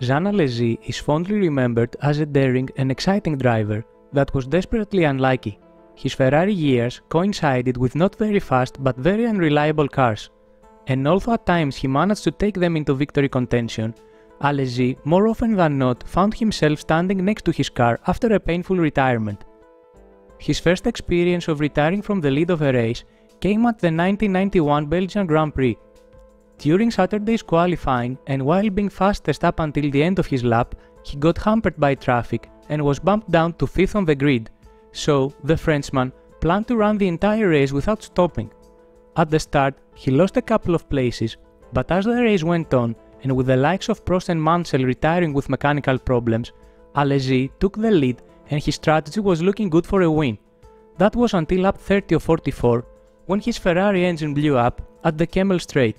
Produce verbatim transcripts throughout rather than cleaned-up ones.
Jean Alesi is fondly remembered as a daring and exciting driver that was desperately unlucky. His Ferrari years coincided with not very fast but very unreliable cars, and although at times he managed to take them into victory contention, Alesi more often than not found himself standing next to his car after a painful retirement. His first experience of retiring from the lead of a race came at the nineteen ninety-one Belgian Grand Prix. During Saturday's qualifying and while being fastest up until the end of his lap, he got hampered by traffic and was bumped down to fifth on the grid, so the Frenchman planned to run the entire race without stopping. At the start, he lost a couple of places, but as the race went on, and with the likes of Prost and Mansell retiring with mechanical problems, Alesi took the lead and his strategy was looking good for a win. That was until lap thirty of forty-four, when his Ferrari engine blew up at the Kemmel Straight.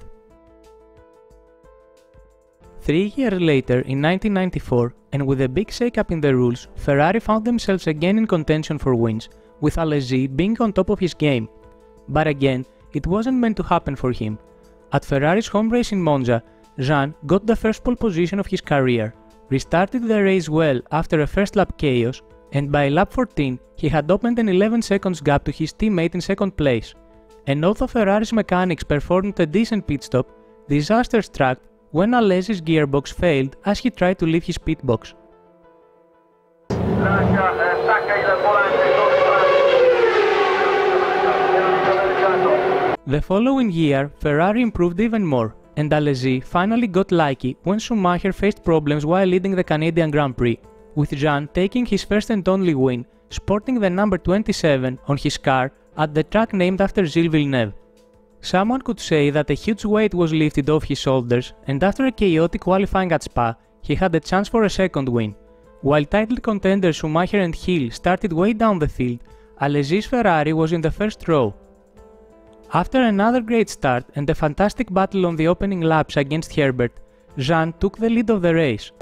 Three years later, in nineteen ninety-four, and with a big shake-up in the rules, Ferrari found themselves again in contention for wins, with Alesi being on top of his game. But again, it wasn't meant to happen for him. At Ferrari's home race in Monza, Jean got the first pole position of his career, restarted the race well after a first lap chaos, and by lap fourteen he had opened an eleven seconds gap to his teammate in second place. And although Ferrari's mechanics performed a decent pit stop, disaster struck when Alesi's gearbox failed as he tried to leave his pit box. The following year, Ferrari improved even more, and Alesi finally got lucky when Schumacher faced problems while leading the Canadian Grand Prix, with Jean taking his first and only win, sporting the number twenty-seven on his car at the track named after Gilles Villeneuve. Someone could say that a huge weight was lifted off his shoulders, and after a chaotic qualifying at Spa, he had a chance for a second win. While title contenders Schumacher and Hill started way down the field, Alesi's Ferrari was in the first row. After another great start and a fantastic battle on the opening laps against Herbert, Jean took the lead of the race.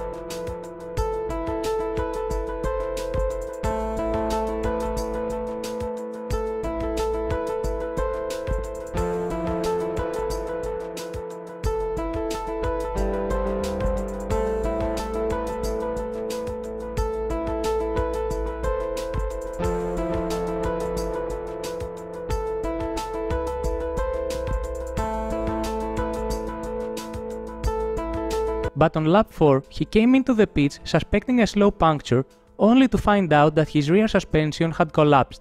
But on lap four, he came into the pits suspecting a slow puncture, only to find out that his rear suspension had collapsed.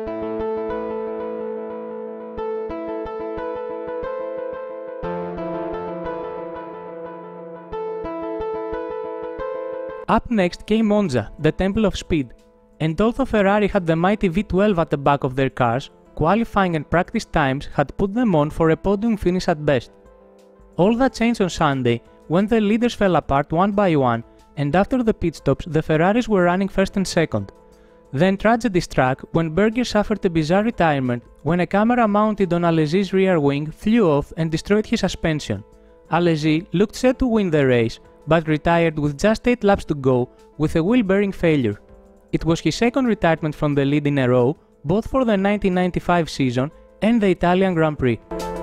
Up next came Monza, the temple of speed, and although Ferrari had the mighty V twelve at the back of their cars, qualifying and practice times had put them on for a podium finish at best. All that changed on Sunday, when the leaders fell apart one by one, and after the pit stops the Ferraris were running first and second. Then tragedy struck when Berger suffered a bizarre retirement when a camera mounted on Alesi's rear wing flew off and destroyed his suspension. Alesi looked set to win the race, but retired with just eight laps to go with a wheel bearing failure. It was his second retirement from the lead in a row, both for the nineteen ninety-five season and the Italian Grand Prix.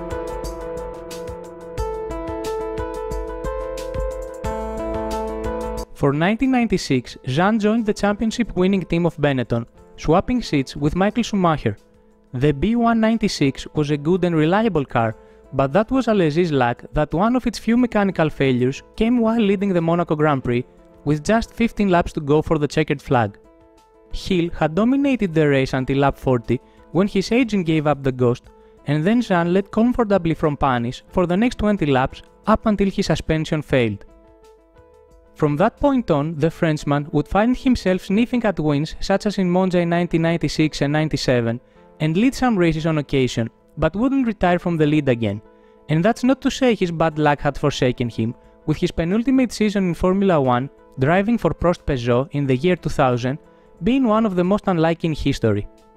For nineteen ninety-six, Jean joined the championship-winning team of Benetton, swapping seats with Michael Schumacher. The B one ninety-six was a good and reliable car, but that was Alesi's luck that one of its few mechanical failures came while leading the Monaco Grand Prix, with just fifteen laps to go for the checkered flag. Hill had dominated the race until lap forty, when his engine gave up the ghost, and then Jean led comfortably from punish for the next twenty laps up until his suspension failed. From that point on, the Frenchman would find himself sniffing at wins such as in Monza in nineteen ninety-six and ninety-seven, and lead some races on occasion, but wouldn't retire from the lead again. And that's not to say his bad luck had forsaken him, with his penultimate season in Formula one, driving for Prost Peugeot in the year two thousand, being one of the most unlikely in history.